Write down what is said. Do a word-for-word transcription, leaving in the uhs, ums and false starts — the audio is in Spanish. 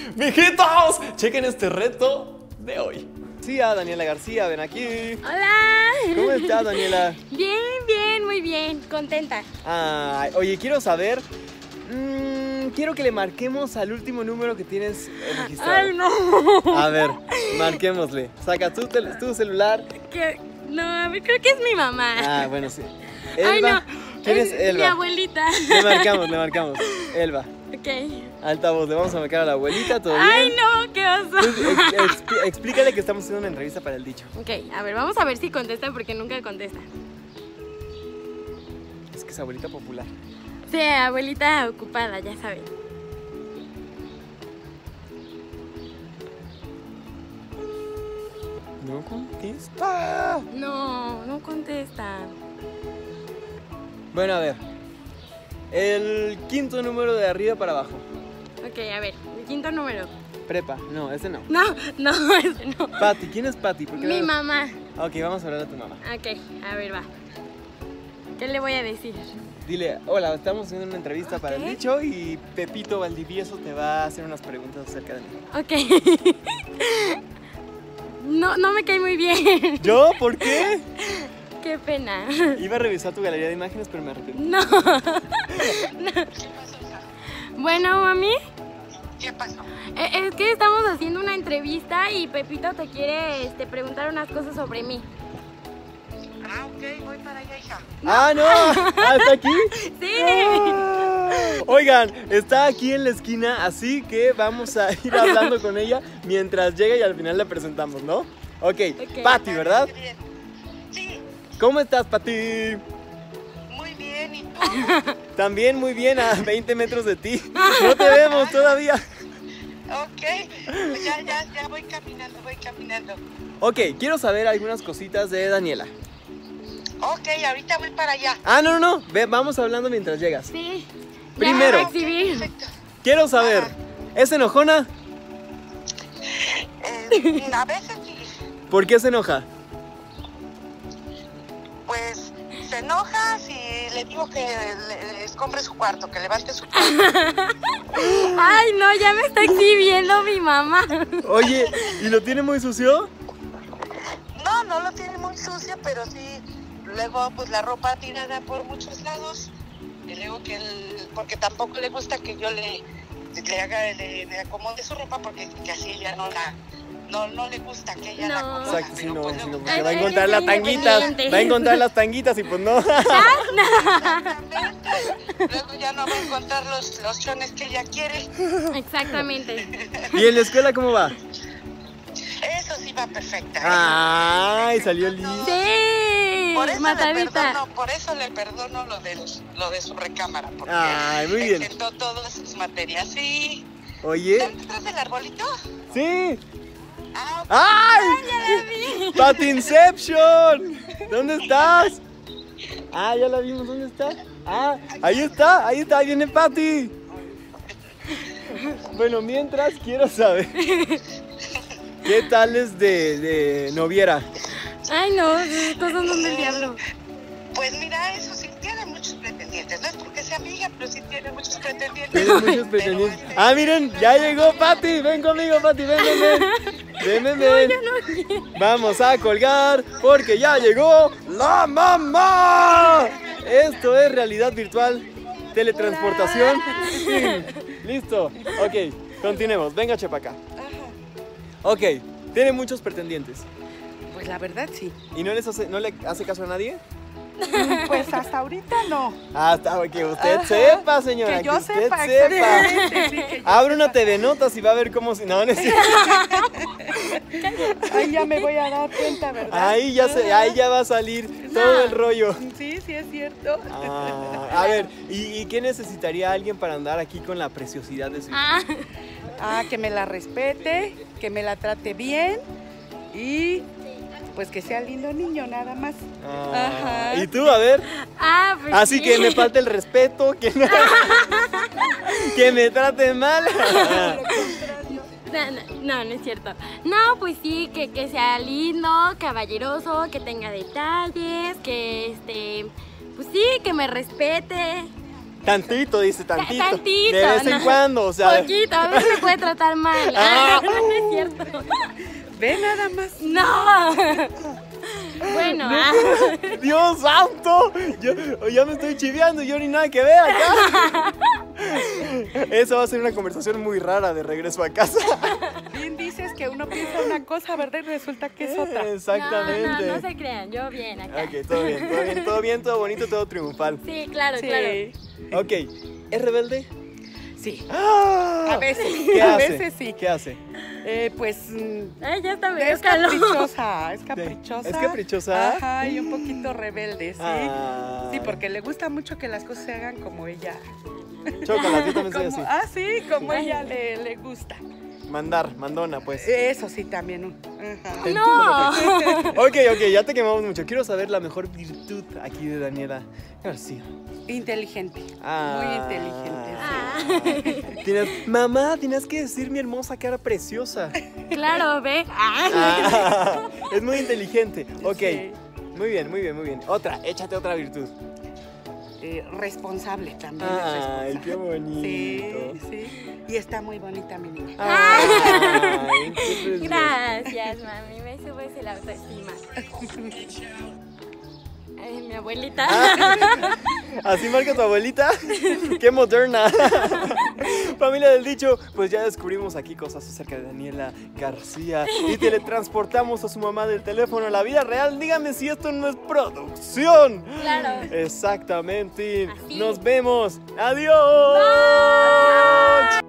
¡Mijitos! Chequen este reto de hoy. Sí, a Daniela García, ven aquí. Hola. ¿Cómo estás, Daniela? Bien, bien, muy bien, contenta. Ay, oye, quiero saber... Mmm, quiero que le marquemos al último número que tienes registrado. Ay, no. A ver, marquémosle. Saca tu, tu celular. ¿Qué? No, a ver, creo que es mi mamá. Ah, bueno, sí. Elba. Ay, no. ¿Quién es, es Elba? Mi abuelita. Le marcamos, le marcamos. Elba. Ok. Altavoz, le vamos a marcar a la abuelita, ¿todo bien? Ay, no, qué oso. Ex, ex, explícale que estamos haciendo una entrevista para el dicho. Ok, a ver, vamos a ver si contesta porque nunca contesta. Es que es abuelita popular. Sí, abuelita ocupada, ya saben. No contesta. No, no contesta. Bueno, a ver. El quinto número de arriba para abajo. Ok, a ver, el quinto número. Prepa, no, ese no. No, no, ese no. Pati, ¿quién es Pati? Mi la... mamá. Ok, vamos a hablar a tu mamá. Ok, a ver, va. ¿Qué le voy a decir? Dile, hola, estamos haciendo una entrevista okay. para el dicho y Pepito Valdivieso te va a hacer unas preguntas acerca de mí. Ok. No, no me cae muy bien. ¿Yo? ¿Por qué? Qué pena. Iba a revisar tu galería de imágenes, pero me arrepentí. No. No. Bueno, mami. ¿Qué pasó? Es que estamos haciendo una entrevista y Pepito te quiere este, preguntar unas cosas sobre mí. Ah, ok, voy para allá, hija. No. Ah, no. ¿Ah, está aquí? Sí. Ah. Oigan, está aquí en la esquina, así que vamos a ir hablando con ella mientras llega y al final la presentamos, ¿no? Ok, okay. Pati, ¿verdad? Bien. Sí. ¿Cómo estás, Pati? Muy bien, ¿y tú? También muy bien, a veinte metros de ti. No te vemos todavía. Ok, pues ya, ya, ya voy caminando, voy caminando. Ok, quiero saber algunas cositas de Daniela. Ok, ahorita voy para allá. Ah, no, no, no, Ve, vamos hablando mientras llegas. Sí. Primero, ya, okay, quiero saber, ah. ¿es enojona? Eh, a veces sí. ¿Por qué se enoja? Pues se enoja si le digo que le compre su cuarto, que levante su cuarto. Ay, no, ya me está exhibiendo mi mamá. Oye, ¿y lo tiene muy sucio? No, no lo tiene muy sucio, pero sí, luego pues la ropa tirada por muchos lados. Y luego que él, porque tampoco le gusta que yo le, le haga, le, le acomode su ropa, porque que así ella no la, no, no le gusta que ella no. la acomode. Exacto, sí, no, pues, sí, no, porque va a encontrar las tanguitas, va a encontrar las tanguitas y pues no. Exactamente. Luego ya no va a encontrar los, los chones que ella quiere. Exactamente. ¿Y en la escuela cómo va? Eso sí va perfecta. Ay, salió lindo. Sí, por eso matadita. Le perdono, por eso le perdono lo de, lo de su recámara. Porque ay, muy bien. Exentó todas sus materias, sí. Oye. ¿Detrás del arbolito? Sí. Ah, okay. ¡Ay! ¡Ay, ¡Patinception! ¿Dónde estás? Ah, ya la vimos, ¿dónde está? Ah, ahí está, ahí está, ahí viene Pati. Bueno, mientras quiero saber ¿qué tal es de, de noviera? Ay, no, estos son donde el diablo. Pues mira, eso sí, tiene muchos pretendientes. No es porque sea amiga, pero sí tiene muchos pretendientes. Tiene muchos pretendientes. Este, ah, miren, ya llegó Pati. Ven conmigo, Pati, ven, ven, ven. Ven, ven, ven. No, no Vamos a colgar porque ya llegó la mamá. Esto es realidad virtual, teletransportación. Sí. Listo. Ok, continuemos. Venga, chepa acá. Ok, tiene muchos pretendientes. Pues la verdad sí. ¿Y no, les hace, no le hace caso a nadie? Pues hasta ahorita no. Hasta que usted Ajá. sepa, señora. Que yo que usted sepa. sepa. Sí, que yo Abre sepa. una T V Notas y va a ver cómo si no, no es Ahí ya me voy a dar cuenta, ¿verdad? Ahí ya, se, ahí ya va a salir no. todo el rollo. Sí, sí es cierto. Ah, a ver, ¿y, ¿y qué necesitaría alguien para andar aquí con la preciosidad de su hija? Ah. ah, que me la respete, que me la trate bien y pues que sea lindo niño, nada más. Ah, Ajá. ¿Y tú? A ver. Ah, pues Así sí. que me falta el respeto, que, no, que me traten mal. No, no, no, no es cierto. No, pues sí, que, que sea lindo, caballeroso, que tenga detalles, que este, pues sí, que me respete. Tantito, dice, tantito. Tantito, De vez en no. cuando, o sea. Poquito, a veces me puede tratar mal. Ah. No, no es cierto. Ve nada más. No. Bueno, ah. Dios santo, yo ya me estoy chiveando, yo ni nada que ver acá. Eso va a ser una conversación muy rara de regreso a casa. Bien dices que uno piensa una cosa, ¿verdad? Y resulta que es otra. Exactamente. No, no, no se crean, yo bien acá. Ok, todo bien, todo bien, todo bien, todo bonito, todo triunfal. Sí, claro, Sí. claro. Ok, ¿es rebelde? Sí. ¡Ah! A veces, ¿Qué a hace? veces sí. ¿Qué hace? Eh, pues mm, Ay, ya está medio es calor. caprichosa, es caprichosa. ¿Es caprichosa? Ajá, y un poquito rebelde, sí. Ah. Sí, porque le gusta mucho que las cosas se hagan como ella. Chócalas, yo también soy Como- así. ah, sí, como ella le, le gusta. Mandar, mandona, pues. Eso sí, también. un- Ajá. No. Ok, ok, ya te quemamos mucho. Quiero saber la mejor virtud aquí de Daniela García. Inteligente. Ah. Muy inteligente. Sí. Ah. Tienes, mamá, tienes que decir mi hermosa cara preciosa. Claro, ve. Ah. Ah, es muy inteligente. Ok, Sí. muy bien, muy bien, muy bien. Otra, échate otra virtud. Eh, responsable también. es Ay, responsable. qué bonito. Sí, sí. Y está muy bonita mi niña. Ay, qué precioso. Gracias, mami. Me subes el autoestima. Ay, mi abuelita. ¿Así marca tu abuelita? ¡Qué moderna! Familia del dicho, pues ya descubrimos aquí cosas acerca de Daniela García y teletransportamos a su mamá del teléfono a la vida real. Díganme si esto no es producción. Claro. Exactamente. Así. Nos vemos. Adiós.